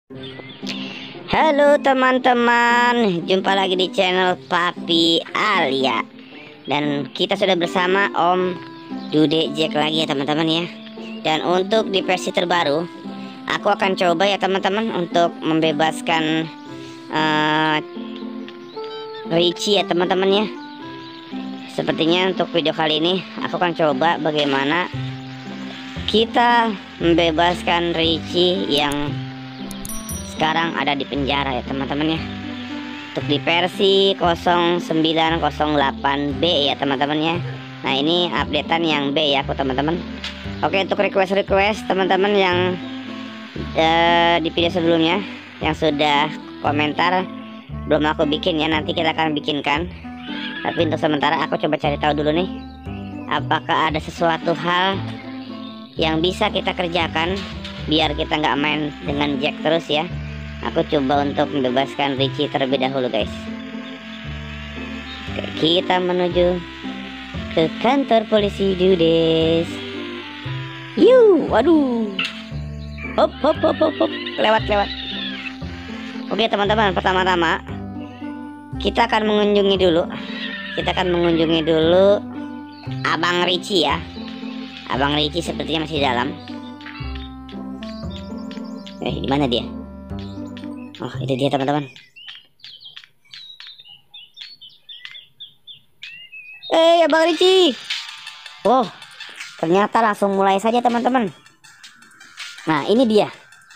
Halo teman-teman, jumpa lagi di channel Papi Alia. Dan kita sudah bersama Om Dude Jack lagi ya teman-teman ya. Dan untuk di versi terbaru, aku akan coba ya teman-teman untuk membebaskan Richie ya teman-teman ya. Sepertinya untuk video kali ini aku akan coba bagaimana kita membebaskan Richie yang sekarang ada di penjara ya teman-teman ya. Untuk di versi 0908B ya teman-teman ya. Nah ini updatean yang B ya aku teman-teman. Oke, untuk request teman-teman yang di video sebelumnya yang sudah komentar belum aku bikin ya, nanti kita akan bikinkan. Tapi untuk sementara aku coba cari tahu dulu nih, apakah ada sesuatu hal yang bisa kita kerjakan biar kita nggak main dengan Jack terus ya. Aku coba untuk membebaskan Richie terlebih dahulu guys. Oke, kita menuju ke kantor polisi Dudes. Waduh. Hop. Lewat. Oke teman-teman, pertama-tama kita akan mengunjungi dulu Abang Richie ya. Abang Richie sepertinya masih di dalam. Di mana dia? Oh, itu dia teman-teman. Abang Richie. Oh, ternyata langsung mulai saja teman-teman. Nah, ini dia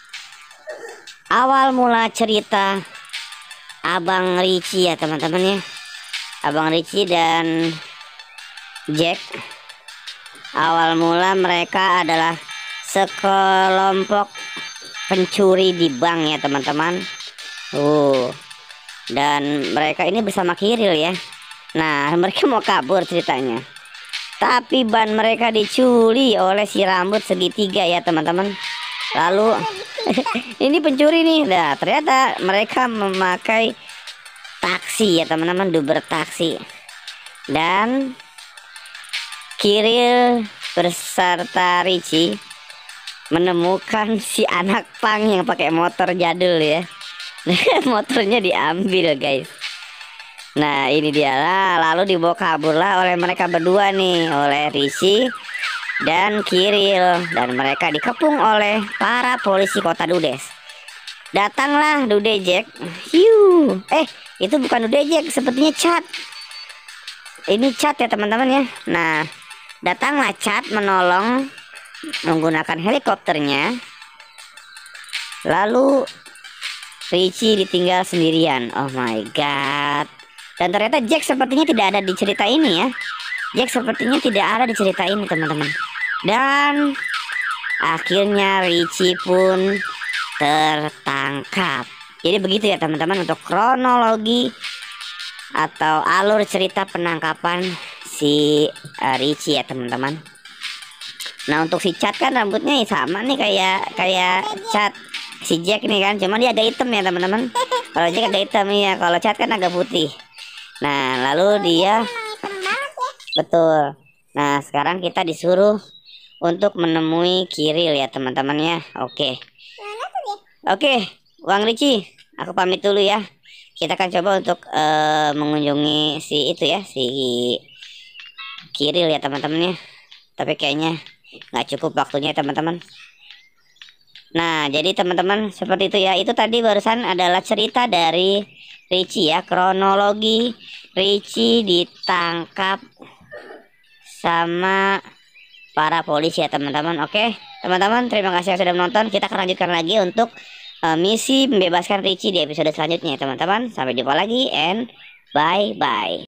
awal mula cerita Abang Richie ya teman-teman ya. Abang Richie dan Jack, awal mula mereka adalah sekelompok pencuri di bank ya teman-teman. Dan mereka ini bersama Kiril ya. Nah, mereka mau kabur ceritanya, tapi ban mereka dicuri oleh si rambut segitiga ya teman-teman. Lalu ini pencuri nih. Nah, ternyata mereka memakai taksi ya teman-teman, Uber taksi. Dan Kiril beserta Richie menemukan si anak pang yang pakai motor jadul ya. Motornya diambil guys. Nah ini dia lah, lalu dibawa kabur lah oleh mereka berdua nih, oleh Richie dan Kiril. Dan mereka dikepung oleh para polisi kota Dudes. Datanglah Dude Jack. Itu bukan Dude Jack, sepertinya Cat. Ini Cat ya teman-teman ya. Nah datanglah Cat menolong menggunakan helikopternya. Lalu Richie ditinggal sendirian. Oh my god. Dan ternyata Jack sepertinya tidak ada di cerita ini ya. Jack sepertinya tidak ada di cerita ini teman-teman. Dan akhirnya Richie pun tertangkap. Jadi begitu ya teman-teman untuk kronologi atau alur cerita penangkapan si Richie ya teman-teman. Nah untuk si Cat kan rambutnya sama nih kayak Cat si Jack nih kan, cuman dia agak hitam ya teman-teman. Kalau Jack agak hitam ya, kalau Cat kan agak putih. Nah lalu dia betul. Nah sekarang kita disuruh untuk menemui Kiril ya teman-teman ya. Oke, Bang Richie, aku pamit dulu ya. Kita akan coba untuk mengunjungi si itu ya, si Kiril ya teman-teman ya. Tapi kayaknya nggak cukup waktunya teman-teman. Nah jadi teman-teman seperti itu ya. Itu tadi barusan adalah cerita dari Richie ya, kronologi Richie ditangkap sama para polisi ya teman-teman. Oke teman-teman, terima kasih yang sudah menonton. Kita akan lanjutkan lagi untuk misi membebaskan Richie di episode selanjutnya ya teman-teman. Sampai jumpa lagi and bye bye.